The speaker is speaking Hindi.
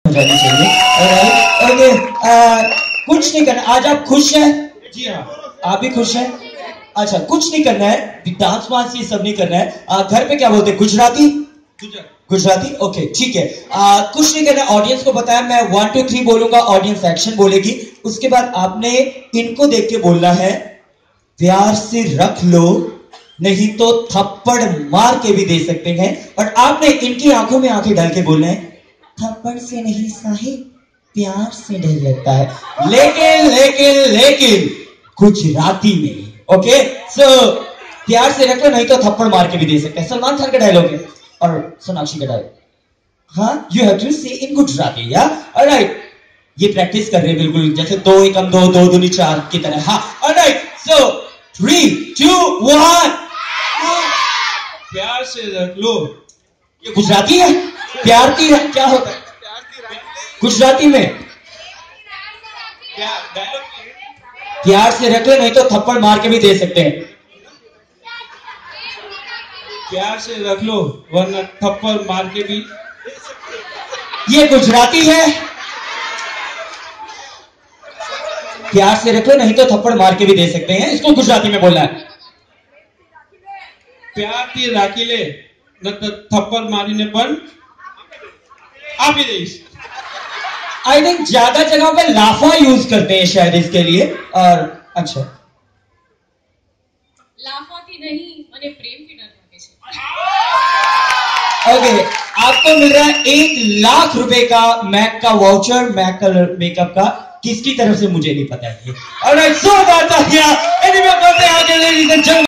जानी चाहिए। ओके, कुछ नहीं करना। आज आप खुश हैं? जी हाँ। आप भी खुश हैं? अच्छा, कुछ नहीं करना है, डांस वांस ये सब नहीं करना है। घर पे क्या बोलते हैं? गुजराती? गुजराती, ओके ठीक है। कुछ नहीं करना। ऑडियंस को बताया, मैं 1 2 3 बोलूंगा, ऑडियंस एक्शन बोलेगी। उसके बाद आपने इनको देख के बोलना है, प्यार से रख लो नहीं तो थप्पड़ मार के भी दे सकते हैं। और आपने इनकी आंखों में आंखें डाल के बोलना है, थप्पड़ से नहीं साहिब, प्यार से डर लगता है। लेकिन लेकिन लेकिन गुजराती में। ओके, सो प्यार से रख लो नहीं तो थप्पड़ मार के भी दे सकते हैं। सलमान खान का डायलॉग है और सोनाक्षी का डायलॉग। हाँ, यू हैव टू से इन गुजराती। या ऑलराइट, ये प्रैक्टिस कर रहे हैं बिल्कुल जैसे 2 एकम 2 2 दूनी 4 की तरह। हाँ, ऑलराइट, सो 3 2 1। प्यार से रख लो। ये गुजराती है? प्यार की क्या होता है गुजराती में? प्यार से रख लो नहीं तो थप्पड़ मार के भी दे सकते हैं। प्यार से रख लो वरना थप्पड़ मार के भी। ये गुजराती है। प्यार से रख लो नहीं तो थप्पड़ मार के भी दे सकते हैं, इसको गुजराती में बोलना है। प्यार થી રાખી લે ન તો થપ્પડ મારીને પણ આપી દઈશ। आई थिंक ज्यादा जगहों पे लाफा यूज करते हैं शायद इसके लिए। और अच्छा, लाफाती नहीं मने प्रेम की डर लागे छे। ओके, आपको मिल रहा है 1 लाख रुपए का मैक का वाउचर, मैक कलर मेकअप का। किसकी तरफ से मुझे नहीं पता है। ऑलराइट, सो बात है। एनीवे, बढ़ते आगे लेडीज एंड जेंटलमैन।